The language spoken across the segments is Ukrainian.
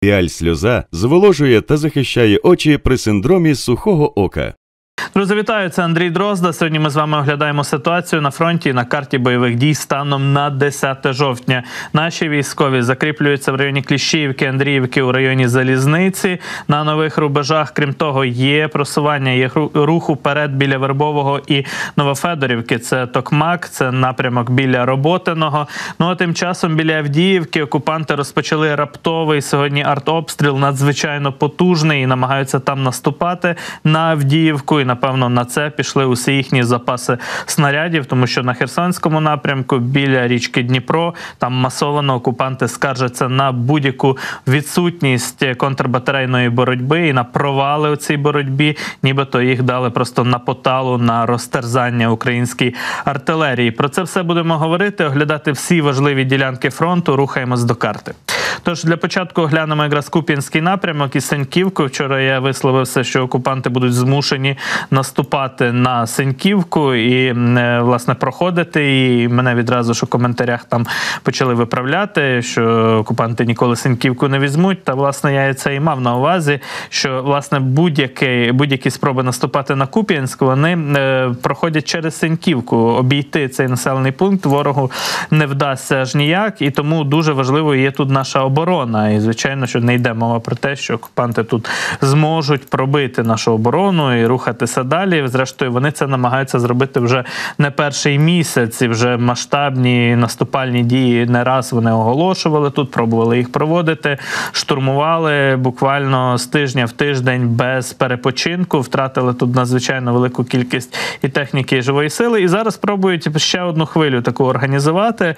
Піаль-сльоза зволожує та захищає очі при синдромі сухого ока. Друзі, вітаю, це Андрій Дрозда. Сьогодні ми з вами оглядаємо ситуацію на фронті на карті бойових дій станом на 10 жовтня. Наші військові закріплюються в районі Кліщіївки, Андріївки, у районі Залізниці. На нових рубежах, крім того, є просування, є рух уперед біля Вербового і Новофедорівки. Це Токмак, це напрямок біля Роботиного. Ну а тим часом біля Авдіївки окупанти розпочали раптовий сьогодні артобстріл, надзвичайно потужний, і намагаються там наступати на Авдіївку. І, напевно, на це пішли усі їхні запаси снарядів, тому що на Херсонському напрямку біля річки Дніпро там масово окупанти скаржаться на будь-яку відсутність контрбатарейної боротьби і на провали у цій боротьбі, нібито їх дали просто на поталу, на розтерзання українській артилерії. Про це все будемо говорити, оглядати всі важливі ділянки фронту, рухаємось до карти. Тож, для початку оглянемо якраз Куп'янський напрямок і Синьківку. Вчора я висловився, що окупанти будуть змушені наступати на Синьківку і, власне, проходити. І мене відразу ж у коментарях там почали виправляти, що окупанти ніколи Синьківку не візьмуть. Та, власне, я це і мав на увазі, що, власне, будь-які спроби наступати на Куп'янськ, вони проходять через Синьківку. Обійти цей населений пункт ворогу не вдасться аж ніяк, і тому дуже важливо є тут наша оборона. І, звичайно, що не йде мова про те, що окупанти тут зможуть пробити нашу оборону і рухатися далі. Зрештою, вони це намагаються зробити вже не перший місяць, і вже масштабні наступальні дії не раз вони оголошували тут, пробували їх проводити, штурмували буквально з тижня в тиждень без перепочинку, втратили тут надзвичайно велику кількість і техніки, і живої сили, і зараз пробують ще одну хвилю таку організувати,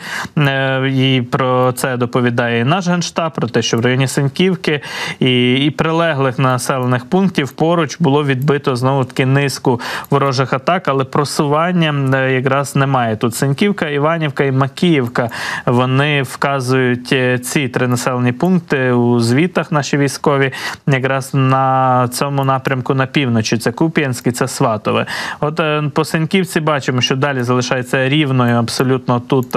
і про це доповідає наш Генштаб, про те, що в районі Синьківки і прилеглих населених пунктів поруч було відбито знову-таки низку ворожих атак, але просування якраз немає. Тут Синьківка, Іванівка і Макіївка, вони вказують ці три населені пункти у звітах наші військові, якраз на цьому напрямку на півночі. Це Куп'янськ і це Сватове. От по Синьківці бачимо, що далі залишається рівною абсолютно тут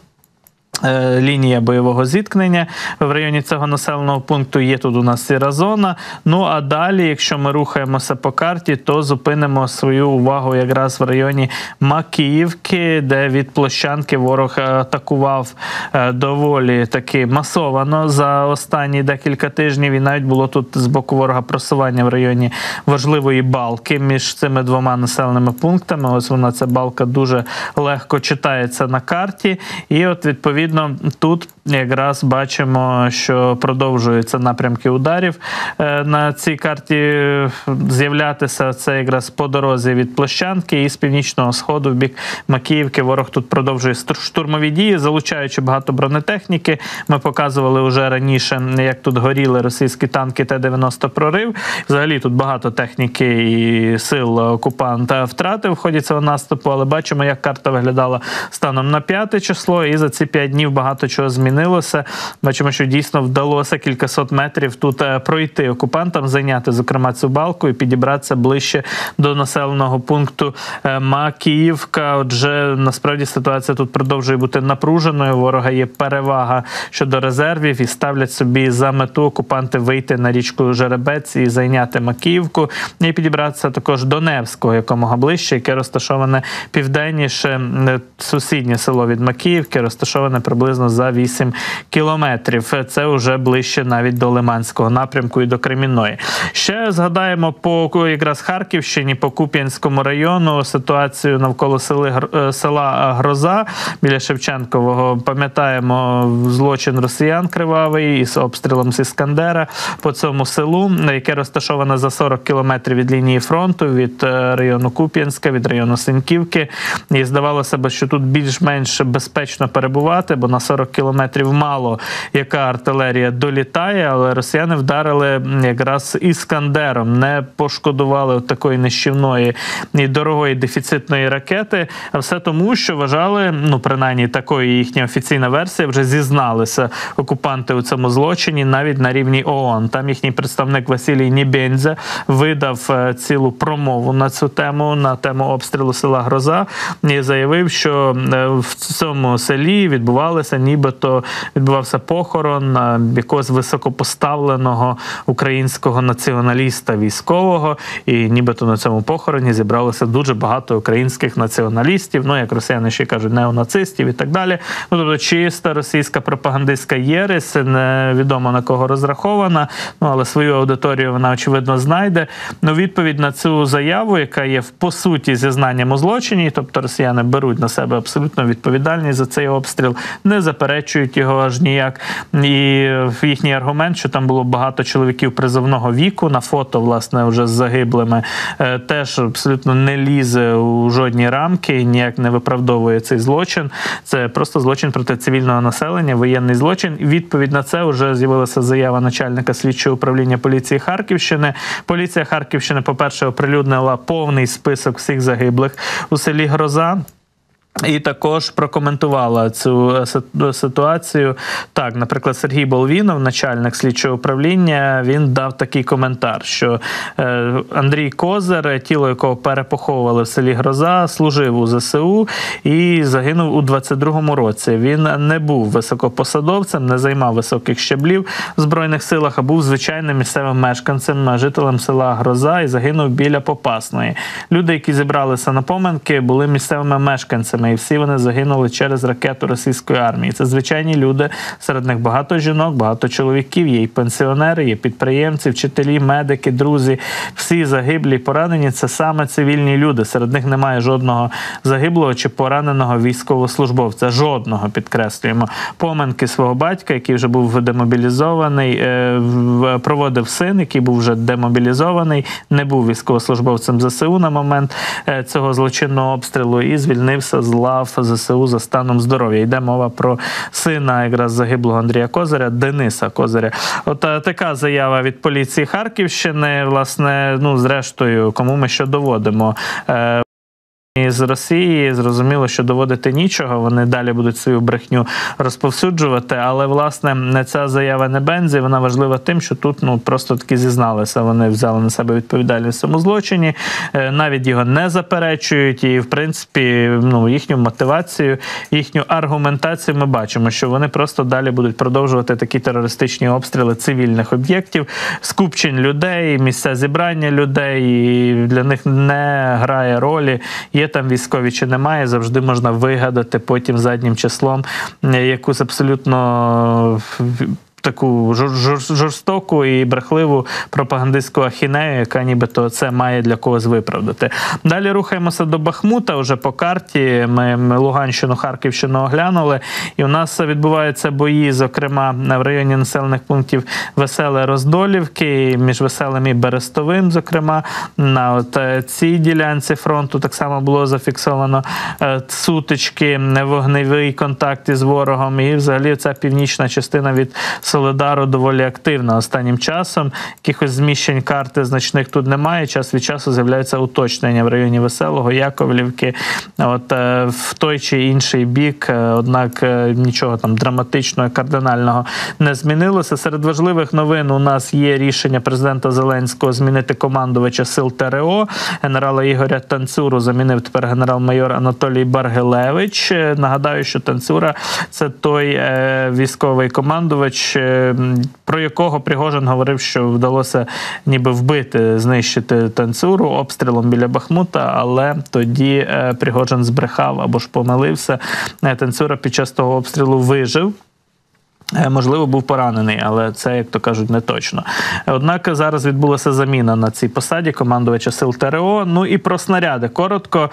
лінія бойового зіткнення в районі цього населеного пункту. Є тут у нас сіра зона. Ну а далі, якщо ми рухаємося по карті, то зупинимо свою увагу якраз в районі Макіївки, де від Площанки ворог атакував доволі таки масовано за останні декілька тижнів. І навіть було тут з боку ворога просування в районі важливої балки між цими двома населеними пунктами. Ось вона, ця балка, дуже легко читається на карті. І от, відповідно, тут якраз бачимо, що продовжуються напрямки ударів на цій карті з'являтися. Це якраз по дорозі від Площанки і з північного сходу в бік Макіївки ворог тут продовжує штурмові дії, залучаючи багато бронетехніки. Ми показували вже раніше, як тут горіли російські танки Т-90 «Прорив». Взагалі тут багато техніки і сил окупанта втратив в ході цього наступу, але бачимо, як карта виглядала станом на 5 число, і за ці 5 днів багато чого змінилося. Бачимо, що дійсно вдалося кількасот метрів тут пройти окупантам, зайняти, зокрема, цю балку і підібратися ближче до населеного пункту Макіївка. Отже, насправді ситуація тут продовжує бути напруженою. У ворога є перевага щодо резервів і ставлять собі за мету окупанти вийти на річку Жеребець і зайняти Макіївку. І підібратися також до Невського, якомога ближче, яке розташоване південніше, сусіднє село від Макіївки, розташоване приблизно за 8 кілометрів. Це вже ближче навіть до Лиманського напрямку і до Кремінної. Ще згадаємо по якраз Харківщині, по Куп'янському району, ситуацію навколо села Гроза біля Шевченкового. Пам'ятаємо злочин росіян кривавий із обстрілом з Іскандера по цьому селу, яке розташоване за 40 кілометрів від лінії фронту, від району Куп'янська, від району Синьківки. І здавалося б, що тут більш-менш безпечно перебувати, бо на 40 кілометрів мало яка артилерія долітає, але росіяни вдарили якраз Іскандером, не пошкодували такої нищівної і дорогої дефіцитної ракети, а все тому, що вважали, ну принаймні такої їхня офіційна версія, вже зізналися окупанти у цьому злочині навіть на рівні ООН. Там їхній представник Василій Нєбєндзя видав цілу промову на цю тему, на тему обстрілу села Гроза, і заявив, що в цьому селі відбувалося відбувалися, нібито відбувався похорон якогось високопоставленого українського націоналіста військового, і нібито на цьому похороні зібралося дуже багато українських націоналістів, ну, як росіяни ще кажуть, неонацистів і так далі. Ну, тобто чиста російська пропагандистська єресь, невідомо на кого розрахована, ну, але свою аудиторію вона, очевидно, знайде. Ну, відповідь на цю заяву, яка є, по суті, зізнанням у злочині, тобто росіяни беруть на себе абсолютно відповідальність за цей обстріл, не заперечують його аж ніяк. І їхній аргумент, що там було багато чоловіків призовного віку, на фото, власне, вже з загиблими, теж абсолютно не лізе у жодні рамки, ніяк не виправдовує цей злочин. Це просто злочин проти цивільного населення, воєнний злочин. І відповідь на це вже з'явилася заява начальника слідчого управління поліції Харківщини. Поліція Харківщини, по-перше, оприлюднила повний список всіх загиблих у селі Гроза. І також прокоментувала цю ситуацію. Так, наприклад, Сергій Болвінов, начальник слідчого управління, він дав такий коментар, що Андрій Козир, тіло якого перепоховували в селі Гроза, служив у ЗСУ і загинув у 22-му році. Він не був високопосадовцем, не займав високих щаблів в Збройних силах, а був звичайним місцевим мешканцем, жителем села Гроза і загинув біля Попасної. Люди, які зібралися на поминки, були місцевими мешканцями, і всі вони загинули через ракету російської армії. Це звичайні люди, серед них багато жінок, багато чоловіків, є і пенсіонери, є підприємці, вчителі, медики, друзі. Всі загиблі, поранені – це саме цивільні люди. Серед них немає жодного загиблого чи пораненого військовослужбовця. Жодного, підкреслюємо. Поминки свого батька, який вже був демобілізований, проводив син, який був вже демобілізований, не був військовослужбовцем ЗСУ на момент цього злочинного обстрілу і звільнився з лав ЗСУ за станом здоров'я. Йде мова про сина якраз загиблого Андрія Козиря, Дениса Козиря. От така заява від поліції Харківщини, власне, ну, зрештою, кому ми що доводимо. З Росії зрозуміло, що доводити нічого, вони далі будуть свою брехню розповсюджувати, але, власне, ця заява не Бензі, вона важлива тим, що тут, ну, просто таки зізналися, вони взяли на себе відповідальність в цьому злочині, навіть його не заперечують, і, в принципі, ну, їхню мотивацію, їхню аргументацію ми бачимо, що вони просто далі будуть продовжувати такі терористичні обстріли цивільних об'єктів, скупчень людей, місця зібрання людей, і для них не грає ролі, є там військові чи немає, завжди можна вигадати потім заднім числом якусь абсолютно таку жорстоку і брехливу пропагандистську ахінею, яка нібито це має для когось виправдати. Далі рухаємося до Бахмута, вже по карті. Ми Луганщину, Харківщину оглянули, і у нас відбуваються бої, зокрема, в районі населених пунктів Веселе, Роздолівки, між Веселим і Берестовим, зокрема. На от цій ділянці фронту так само було зафіксовано сутички, вогневий контакт із ворогом, і взагалі ця північна частина від Солидару доволі активна останнім часом. Якихось зміщень карти значних тут немає. Час від часу з'являються уточнення в районі Веселого, Яковлівки, от в той чи інший бік, однак нічого там драматичного, кардинального не змінилося. Серед важливих новин у нас є рішення президента Зеленського змінити командувача сил ТРО. Генерала Ігоря Танцюру замінив тепер генерал-майор Анатолій Баргилевич. Нагадаю, що Танцюра – це той військовий командувач, про якого Пригожин говорив, що вдалося ніби вбити, знищити Танцюру обстрілом біля Бахмута, але тоді Пригожин збрехав або ж помилився. Танцюра під час того обстрілу вижив. Можливо, був поранений, але це, як то кажуть, не точно. Однак зараз відбулася заміна на цій посаді командувача сил ТРО. Ну і про снаряди. Коротко,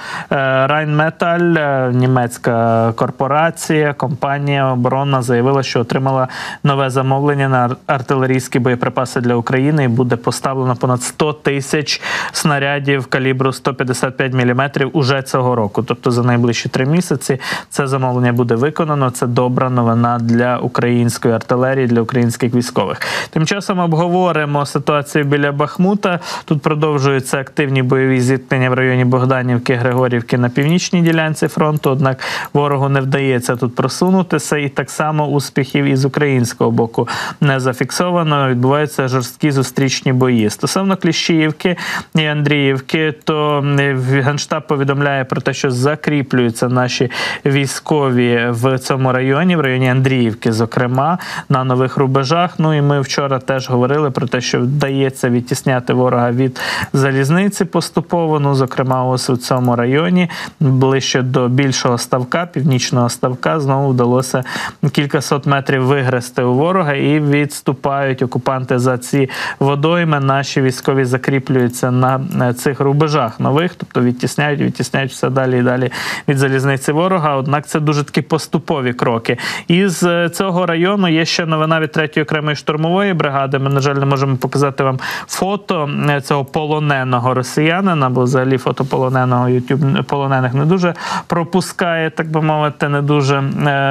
Rheinmetall, німецька корпорація, компанія оборонна, заявила, що отримала нове замовлення на артилерійські боєприпаси для України і буде поставлено понад 100 тисяч снарядів калібру 155 мм уже цього року. Тобто за найближчі 3 місяці це замовлення буде виконано. Це добра новина для українських української артилерії, для українських військових. Тим часом обговоримо ситуацію біля Бахмута. Тут продовжуються активні бойові зіткнення в районі Богданівки, Григорівки на північній ділянці фронту, однак ворогу не вдається тут просунутися, і так само успіхів із українського боку не зафіксовано. Відбуваються жорсткі зустрічні бої. Стосовно Кліщіївки і Андріївки, то Генштаб повідомляє про те, що закріплюються наші військові в цьому районі, в районі Андріївки, зокрема, на нових рубежах. Ну і ми вчора теж говорили про те, що вдається відтісняти ворога від залізниці поступово, ну, зокрема, ось у цьому районі, ближче до більшого ставка, північного ставка, знову вдалося кількасот метрів вигрести у ворога, і відступають окупанти за ці водойми. Наші військові закріплюються на цих рубежах нових, тобто відтісняють все далі і далі від залізниці ворога, однак це дуже такі поступові кроки. Із цього району є ще новина від 3-ї окремої штурмової бригади. Ми, на жаль, не можемо показати вам фото цього полоненого росіянина, бо взагалі фото полоненого YouTube полонених не дуже пропускає, так би мовити, не дуже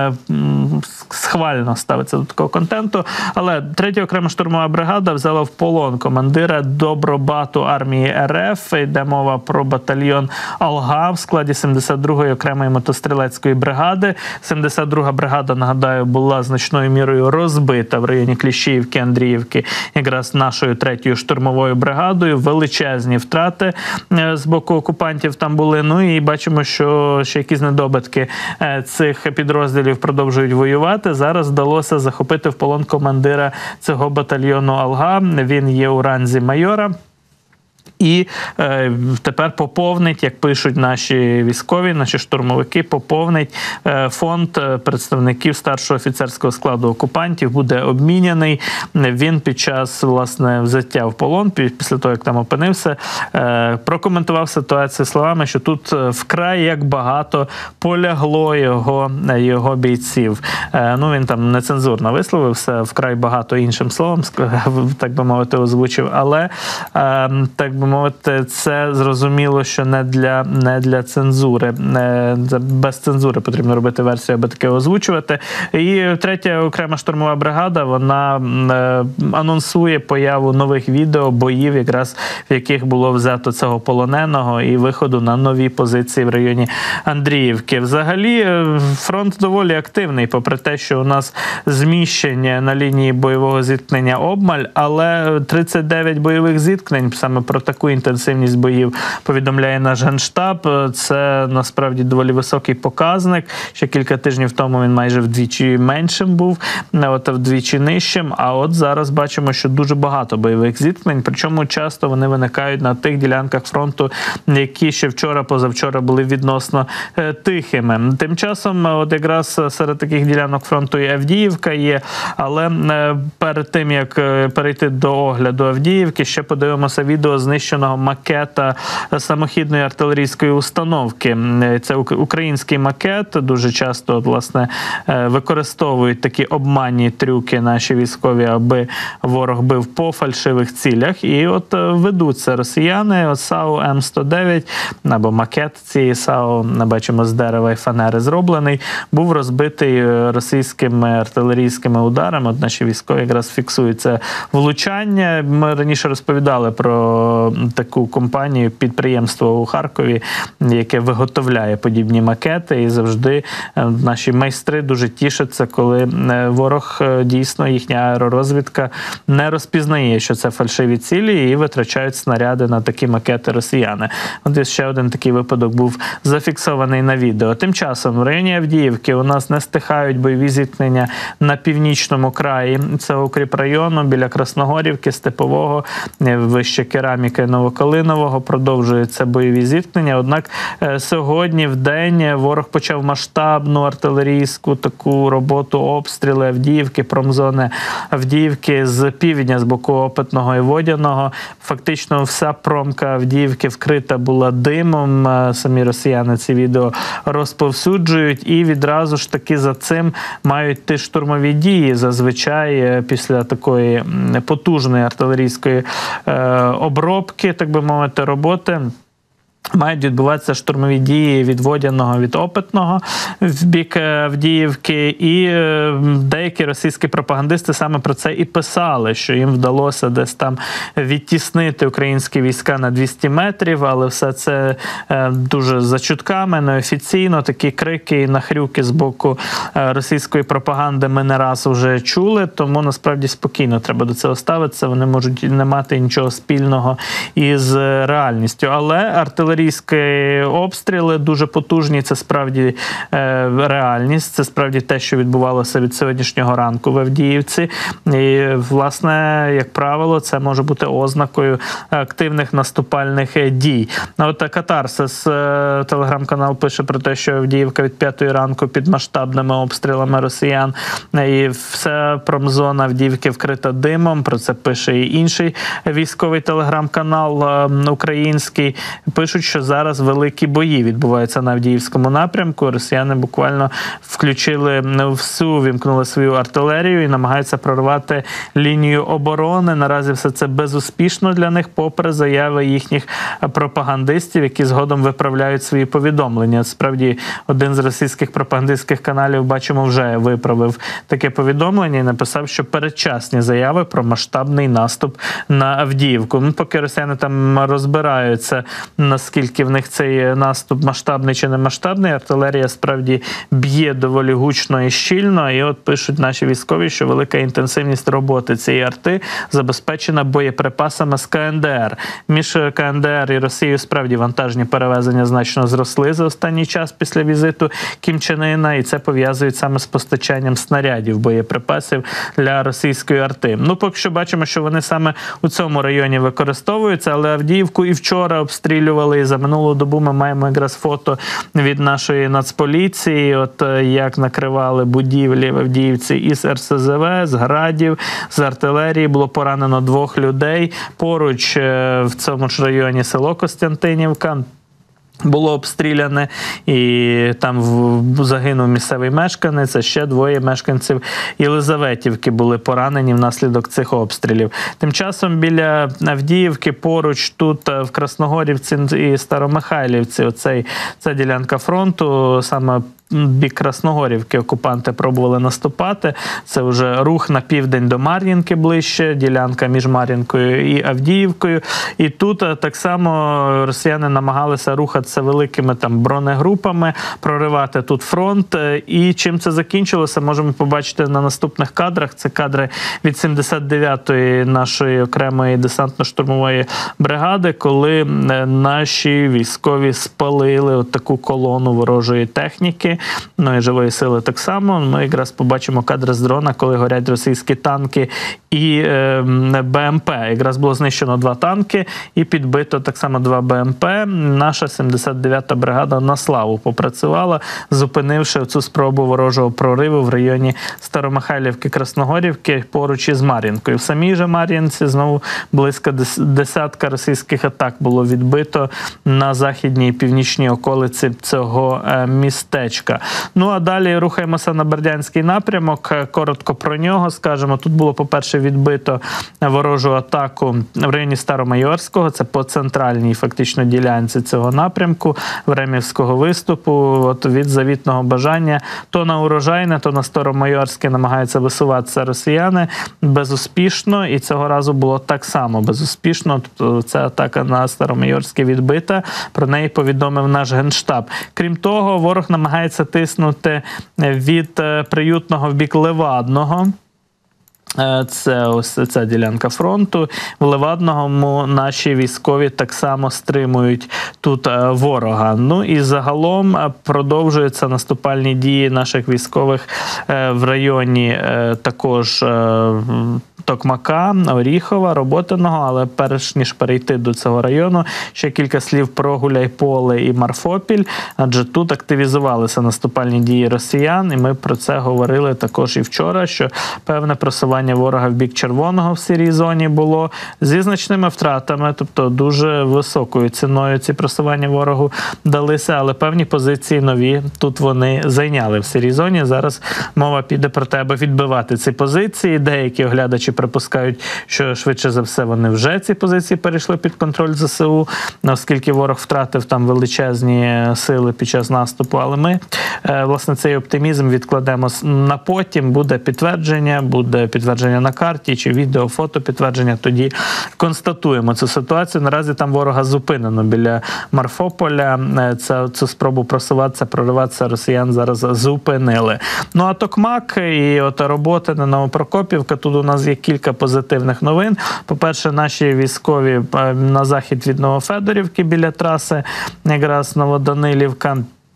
схвально ставиться до такого контенту. Але 3-я окрема штурмова бригада взяла в полон командира Добробату армії РФ. Йде мова про батальйон Алга в складі 72-ї окремої мотострілецької бригади. 72-га бригада, нагадаю, була значною мірою розбита в районі Кліщіївки, Андріївки, якраз нашою 3-ю штурмовою бригадою. Величезні втрати з боку окупантів там були. Ну і бачимо, що ще якісь недобитки цих підрозділів продовжують воювати. Зараз вдалося захопити в полон командира цього батальйону Алга. Він є у ранзі майора. І тепер поповнить, як пишуть наші військові, наші штурмовики, поповнить фонд представників старшого офіцерського складу окупантів, буде обміняний. Він під час, власне, взяття в полон, після того, як там опинився, прокоментував ситуацію словами, що тут вкрай як багато полягло його бійців. Ну, він там нецензурно висловився, вкрай багато іншим словом, так би мовити, озвучив, але, так би мовити, це зрозуміло, що не для цензури. Без цензури потрібно робити версію, аби таке озвучувати. І 3-я окрема штурмова бригада, вона анонсує появу нових відео, боїв, якраз в яких було взято цього полоненого і виходу на нові позиції в районі Андріївки. Взагалі, фронт доволі активний, попри те, що у нас зміщення на лінії бойового зіткнення обмаль, але 39 бойових зіткнень, саме про таку інтенсивність боїв повідомляє наш Генштаб. Це насправді доволі високий показник. Ще кілька тижнів тому він майже вдвічі меншим був, вдвічі нижчим. А от зараз бачимо, що дуже багато бойових зіткнень, причому часто вони виникають на тих ділянках фронту, які ще вчора-позавчора були відносно тихими. Тим часом, от якраз серед таких ділянок фронту і Авдіївка є, але перед тим, як перейти до огляду Авдіївки, ще подивимося відео знищеного макета самохідної артилерійської установки. Це український макет, дуже часто, власне, використовують такі обманні трюки наші військові, аби ворог бив по фальшивих цілях. І от ведуться росіяни, от САУ М109, або макет цієї САУ, бачимо, з дерева і фанери зроблений, був розбитий російськими артилерійськими ударами. От наші військові якраз фіксують це влучання. Ми раніше розповідали про таку компанію, підприємство у Харкові, яке виготовляє подібні макети, і завжди наші майстри дуже тішаться, коли ворог, дійсно, їхня аеророзвідка не розпізнає, що це фальшиві цілі, і витрачають снаряди на такі макети росіяни. От ще один такий випадок був зафіксований на відео. Тим часом в районі Авдіївки у нас не стихають бойові зіткнення на північному краї цього укріпрайону, біля Красногорівки, Степового, вище Кераміки, Новокалинового продовжуються бойові зіткнення. Однак сьогодні в день ворог почав масштабну артилерійську таку роботу, обстріли Авдіївки, промзони Авдіївки з півдня, з боку Опитного і Водяного. Фактично вся промка Авдіївки вкрита була димом. Самі росіяни ці відео розповсюджують, і відразу ж таки за цим мають йти штурмові дії. Зазвичай після такої потужної артилерійської обробки, так би мовити, роботи, мають відбуватися штурмові дії від Водяного, від Опитного в бік Авдіївки. І деякі російські пропагандисти саме про це і писали, що їм вдалося десь там відтіснити українські війська на 200 метрів, але все це дуже за чутками, неофіційно. Такі крики і нахрюки з боку російської пропаганди ми не раз вже чули, тому насправді спокійно треба до цього ставитися. Вони можуть не мати нічого спільного із реальністю. Але артилерійські обстріли дуже потужні, це справді реальність, це справді те, що відбувалося від сьогоднішнього ранку в Авдіївці. І, власне, як правило, це може бути ознакою активних наступальних дій. От Катарсис, телеграм-канал, пише про те, що Авдіївка від 5 ранку під масштабними обстрілами росіян, і вся промзона Авдіївки вкрита димом, про це пише і інший військовий телеграм-канал український. Пишуть, що зараз великі бої відбуваються на Авдіївському напрямку. Росіяни буквально вімкнули свою артилерію і намагаються прорвати лінію оборони. Наразі все це безуспішно для них, попри заяви їхніх пропагандистів, які згодом виправляють свої повідомлення. Справді, один з російських пропагандистських каналів, бачимо, вже виправив таке повідомлення і написав, що передчасні заяви про масштабний наступ на Авдіївку. Поки росіяни там розбираються, наскільки в них цей наступ масштабний чи не масштабний, артилерія справді б'є доволі гучно і щільно. І от пишуть наші військові, що велика інтенсивність роботи цієї арти забезпечена боєприпасами з КНДР. Між КНДР і Росією справді вантажні перевезення значно зросли за останній час після візиту Кім Чен Іна, і це пов'язують саме з постачанням снарядів, боєприпасів для російської арти. Поки що бачимо, що вони саме у цьому районі використовуються, але Авдіївку і вчора обстрілювали, і за минулу добу ми маємо якраз фото від нашої Нацполіції, от як накривали будівлі в Авдіївці із РСЗВ, з градів, з артилерії. Було поранено 2 людей. Поруч в цьому ж районі село Костянтинівка було обстріляне, і там загинув місцевий мешканець, а ще 2 мешканців Єлизаветівки були поранені внаслідок цих обстрілів. Тим часом біля Авдіївки, поруч тут в Красногорівці і Старомихайлівці, ця ділянка фронту, саме бік Красногорівки окупанти пробували наступати. Це вже рух на південь до Мар'їнки ближче, ділянка між Мар'їнкою і Авдіївкою. І тут так само росіяни намагалися рухатися великими бронегрупами, проривати тут фронт. І чим це закінчилося, можемо побачити на наступних кадрах. Це кадри від 79-ї нашої окремої десантно-штурмової бригади, коли наші військові спалили от таку колону ворожої техніки. І живої сили так само. Ми якраз побачимо кадри з дрона, коли горять російські танки і БМП. Якраз було знищено 2 танки і підбито так само 2 БМП. Наша 79-та бригада на славу попрацювала, зупинивши цю спробу ворожого прориву в районі Старомихайлівки, Красногорівки поруч із Мар'їнкою. В самій же Мар'їнці знову близько 10 російських атак було відбито на західній і північній околиці цього містечка. А далі рухаємося на Бердянський напрямок. Коротко про нього скажемо. Тут було, по-перше, відбито ворожу атаку в районі Старомайорського. Це по центральній фактично ділянці цього напрямку, Времівського виступу. От від завітного бажання то на Урожайне, то на Старомайорське намагаються висуватися росіяни безуспішно. І цього разу було так само безуспішно. Тобто ця атака на Старомайорське відбита. Про неї повідомив наш Генштаб. Крім того, ворог намагається тиснути від Приютного в бік Левадного. Це ось ця ділянка фронту. В Левадному наші військові так само стримують тут ворога. І загалом продовжуються наступальні дії наших військових в районі також Токмака, Оріхова, Роботиного, але перш ніж перейти до цього району, ще кілька слів про Гуляйполе і Марфопіль, адже тут активізувалися наступальні дії росіян, і ми про це говорили також і вчора, що певне просування просування ворога в бік Червоного в сірій зоні було зі значними втратами, тобто дуже високою ціною ці просування ворогу далися, але певні позиції нові тут вони зайняли в сірій зоні. Зараз мова піде про те, аби відбивати ці позиції. Деякі оглядачі припускають, що швидше за все вони вже ці позиції перейшли під контроль ЗСУ, оскільки ворог втратив там величезні сили під час наступу. Але ми, власне, цей оптимізм відкладемо на потім. Буде підтвердження на карті, чи відео, фото підтвердження. Тоді констатуємо цю ситуацію. Наразі там ворога зупинено біля Марфополя. Цю спробу просуватися, прориватися росіян зараз зупинили. Ну а Токмак і от роботи на Новопрокопівка. Тут у нас є кілька позитивних новин. По-перше, наші військові на захід від Новофедорівки біля траси, якраз Новоданилівка,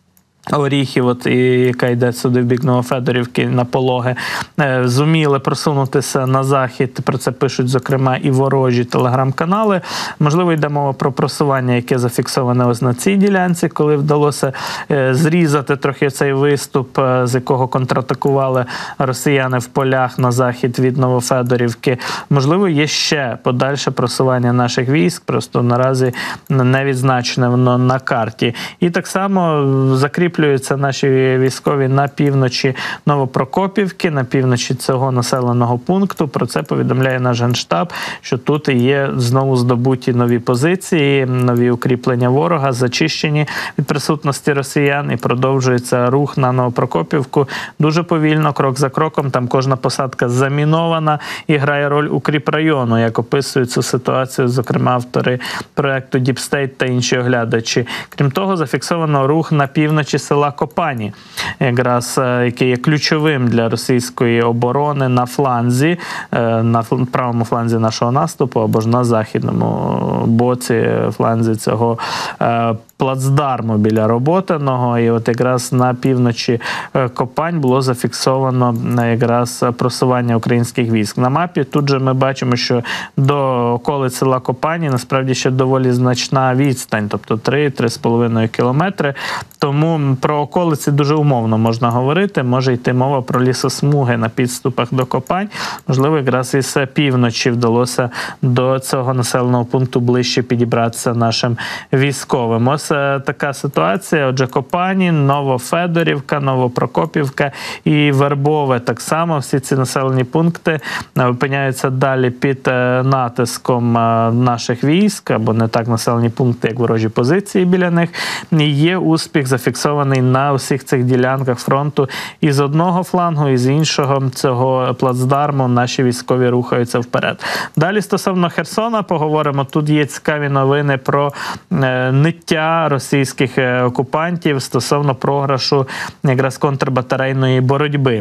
Оріхів, яка йде сюди в бік Новофедорівки на Пологи, зуміли просунутися на захід. Про це пишуть, зокрема, і ворожі телеграм-канали. Можливо, йде мова про просування, яке зафіксоване ось на цій ділянці, коли вдалося зрізати трохи цей виступ, з якого контратакували росіяни в полях на захід від Новофедорівки. Можливо, є ще подальше просування наших військ, просто наразі не відзначене воно на карті. І так само закріплюється наші військові на півночі Новопрокопівки, на півночі цього населеного пункту. Про це повідомляє наш Генштаб, що тут є знову здобуті нові позиції, нові укріплення ворога, зачищені від присутності росіян, і продовжується рух на Новопрокопівку дуже повільно, крок за кроком. Там кожна посадка замінована і грає роль укріпрайону, як описують цю ситуацію, зокрема, автори проекту Deep State та інші оглядачі. Крім того, зафіксовано рух на півночі села Копані, якраз, який є ключовим для російської оборони на фланзі, на правому фланзі нашого наступу, або ж на західному боці фланзі цього плацдарму біля Роботиного. І от якраз на півночі Копань було зафіксовано якраз просування українських військ. На мапі тут же ми бачимо, що до околиць села Копані насправді ще доволі значна відстань, тобто 3-3,5 кілометри. Тому про околиці дуже умовно можна говорити. Може йти мова про лісосмуги на підступах до Копань. Можливо, якраз із півночі вдалося до цього населеного пункту ближче підібратися нашим військовим. Ось така ситуація. Отже, Копані, Новофедорівка, Новопрокопівка і Вербове. Так само всі ці населені пункти опиняються далі під натиском наших військ, або не так населені пункти, як ворожі позиції біля них. І є успіх зафіксований на усіх цих ділянках фронту. І з одного флангу, і з іншого цього плацдарму наші військові рухаються вперед. Далі стосовно Херсона поговоримо. Тут є цікаві новини про ниття російських окупантів стосовно програшу якраз контрбатарейної боротьби.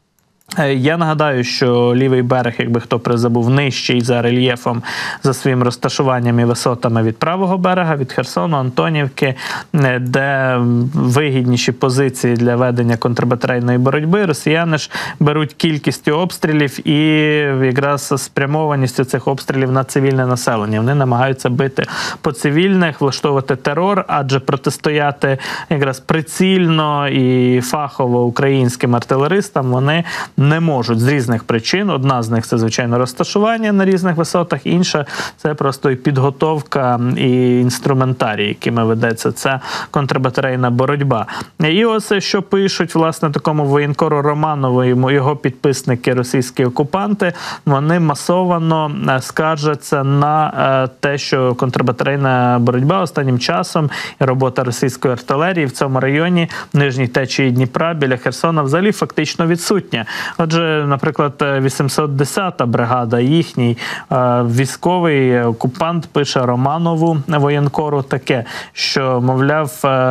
Я нагадаю, що лівий берег, якби хто призабув, нижчий за рельєфом, за своїм розташуванням і висотами від правого берега, від Херсону, Антонівки, де вигідніші позиції для ведення контрбатарейної боротьби. Росіяни ж беруть кількістю обстрілів і якраз спрямованістю цих обстрілів на цивільне населення. Вони намагаються бити по цивільних, влаштовувати терор, адже протистояти якраз прицільно і фахово українським артилеристам вони не можуть з різних причин. Одна з них – це, звичайно, розташування на різних висотах, інша – це просто і підготовка і інструментарій, якими ведеться ця контрбатарейна боротьба. І ось що пишуть, власне, такому воєнкору Романову, його підписники, російські окупанти, вони масово скаржаться на те, що контрбатарейна боротьба останнім часом і робота російської артилерії в цьому районі, нижній течії Дніпра, біля Херсона, взагалі фактично відсутня. Отже, наприклад, 810-та бригада, їхній військовий окупант пише Романову, воєнкору, таке, що, мовляв,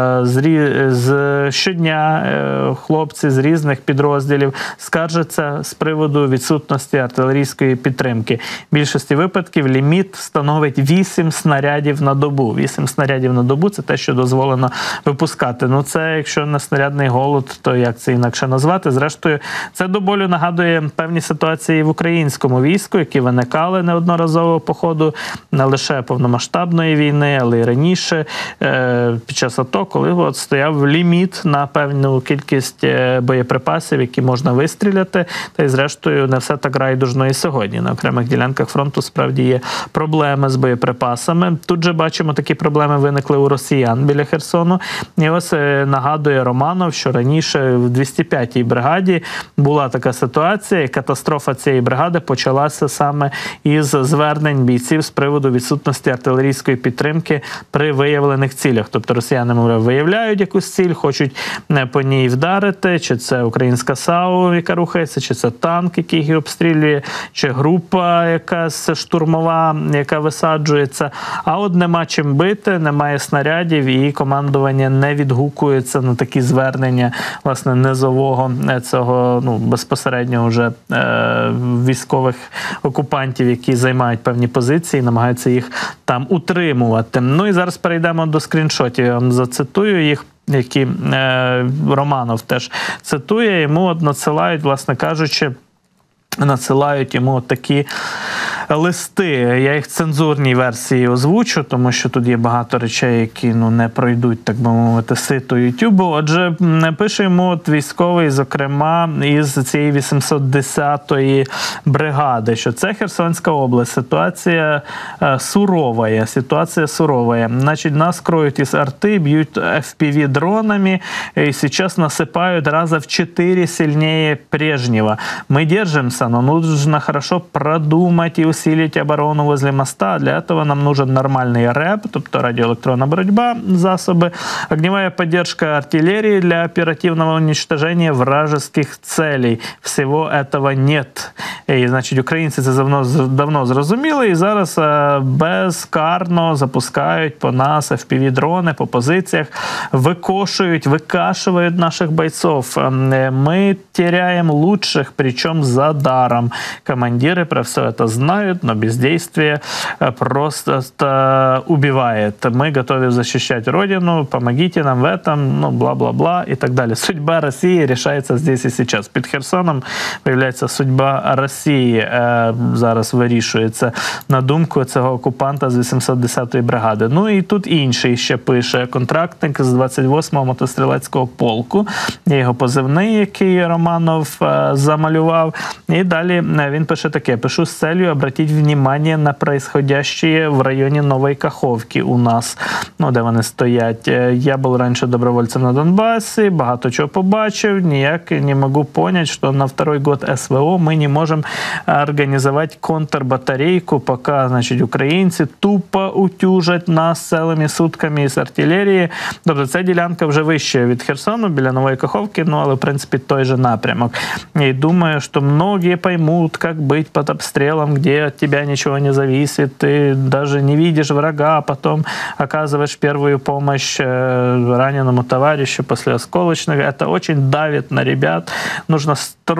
щодня хлопці з різних підрозділів скаржаться з приводу відсутності артилерійської підтримки. В більшості випадків ліміт становить 8 снарядів на добу. 8 снарядів на добу – це те, що дозволено випускати. Ну, це, якщо не снарядний голод, то як це інакше назвати? Зрештою, це доволі болю нагадує певні ситуації в українському війську, які виникали неодноразово по ходу не лише повномасштабної війни, але й раніше під час АТО, коли от стояв ліміт на певну кількість боєприпасів, які можна вистріляти. Та й зрештою не все так райдужно і сьогодні. На окремих ділянках фронту справді є проблеми з боєприпасами. Тут же бачимо, такі проблеми виникли у росіян біля Херсону. І ось нагадує Романов, що раніше в 205-й бригаді була така ситуація, і катастрофа цієї бригади почалася саме із звернень бійців з приводу відсутності артилерійської підтримки при виявлених цілях. Тобто росіяни, мовляв, виявляють якусь ціль, хочуть по ній вдарити, чи це українська САУ, яка рухається, чи це танк, який їх обстрілює, чи група якась штурмова, яка висаджується. А от нема чим бити, немає снарядів, і командування не відгукується на такі звернення, власне, низового цього, безпосередньо вже військових окупантів, які займають певні позиції, намагаються їх там утримувати. Ну і зараз перейдемо до скріншотів. Я вам зацитую їх, які Романов теж цитує. Йому от надсилають, власне кажучи, йому такі листи. Я їх в цензурній версії озвучу, тому що тут є багато речей, які не пройдуть, так би мовити, сито Ютубу. Отже, пише йому от військовий, зокрема, із цієї 810-ї бригади, що це Херсонська область. Ситуація суровая. Значит, нас кроют из арты, бьют FPV дронами, и сейчас насыпают раза в 4 сильнее прежнего. Мы держимся, но нужно хорошо продумать и усилить оборону возле моста. Для этого нам нужен нормальный РЭБ, тобто радиоэлектронная борьба, засоби, огневая поддержка артиллерии для оперативного уничтожения вражеских целей. Всего этого нет. І, значить, українці це давно зрозуміли, і зараз безкарно запускають по нас FPV-дрони, по позиціях, выкашивают наших бойцов. Мы теряем лучших, причем за даром. Командиры про все это знают, но бездействие просто убивает. Мы готовы защищать Родину, помогите нам в этом, бла-бла-бла и так далее. Судьба России решается здесь и сейчас. Під Херсоном виявляється судьба Росії зараз вирішується, на думку цього окупанта з 810-ї бригади. Ну і тут інший ще пише, контрактник з 28-го мотострілецького полку, є його позивний, який Романов замалював. І далі він пише таке: пишу з целью обратить внимание на происходящее в районі Нової Каховки у нас, де вони стоять. Я був раніше добровольцем на Донбасі, багато чого побачив, ніяк не можу понять, що на второй год СВО ми не можемо організувати контрбатарейку, поки, значить, українці тупо утюжать нас цілими сутками з артилерії. Тобто ця ділянка вже вище від Херсону, біля Нової Каховки, але, в принципі, той же напрямок. І думаю, що многие поймут, как быть под обстрелом, где от тебя ничего не зависит, ты даже не видишь врага, а потом оказываешь первую помощь раненому товарищу после осколочных. Это очень давит на ребят. Нужно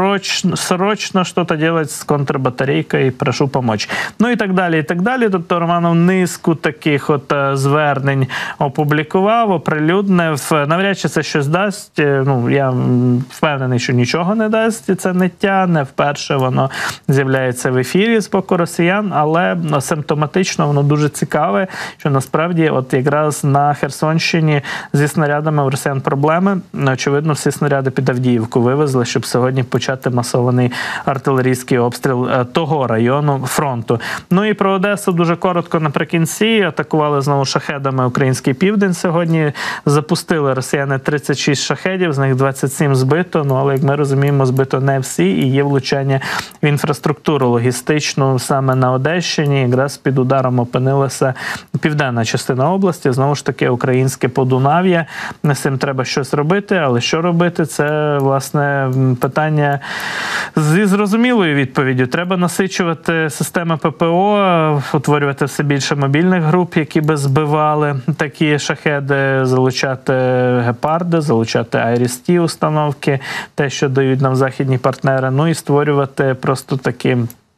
срочно что-то делать с контрбатарейкой, прошу помочь. Ну і так далі, і так далі. Тобто Романов низку таких от звернень опублікував, оприлюднив. Навряд чи це щось дасть. Я впевнений, що нічого не дасть. Це ниття, не вперше воно з'являється в ефірі з боку росіян, але симптоматично воно дуже цікаве, що насправді от якраз на Херсонщині зі снарядами у росіян проблеми. Очевидно, всі снаряди під Авдіївку вивезли, щоб сьогодні почати масований артилерійський обстріл того району фронту. Ну і про Одесу дуже коротко наприкінці. Атакували знову шахедами український південь сьогодні. Запустили росіяни 36 шахедів, з них 27 збито, але, як ми розуміємо, збито не всі, і є влучання в інфраструктуру логістичну саме на Одещині. Якраз під ударом опинилася південна частина області, знову ж таки українське Подунав'я. З цим треба щось робити, але що робити, це, власне, питання зі зрозумілою відповіддю. Треба насичувати системи ППО, утворювати все більше мобільних груп, які би збивали такі шахеди, залучати гепарди, залучати IRIS-T установки, те, що дають нам західні партнери, і створювати просто такі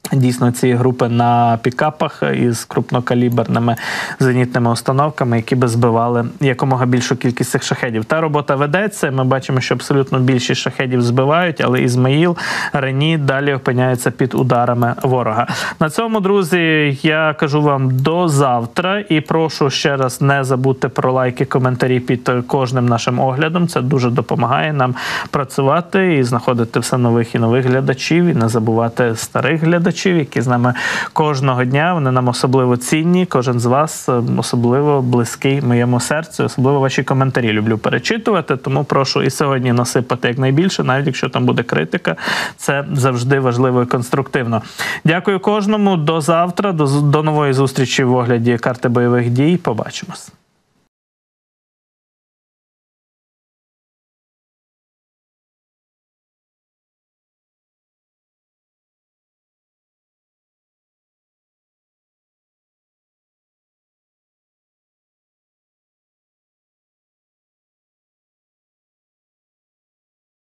Дійсно, ці групи на пікапах із крупнокаліберними зенітними установками, які би збивали якомога більшу кількість цих шахедів. Та робота ведеться, ми бачимо, що абсолютно більшість шахедів збивають, але Ізмаїл, Рені далі опиняються під ударами ворога. На цьому, друзі, я кажу вам до завтра і прошу ще раз не забудьте про лайки, коментарі під кожним нашим оглядом. Це дуже допомагає нам працювати і знаходити все нових і нових глядачів, і не забувати старих глядачів, які з нами кожного дня. Вони нам особливо цінні. Кожен з вас особливо близький моєму серцю. Особливо ваші коментарі люблю перечитувати, тому прошу і сьогодні насипати якнайбільше, навіть якщо там буде критика. Це завжди важливо і конструктивно. Дякую кожному. До завтра. До нової зустрічі в огляді карти бойових дій. Побачимось.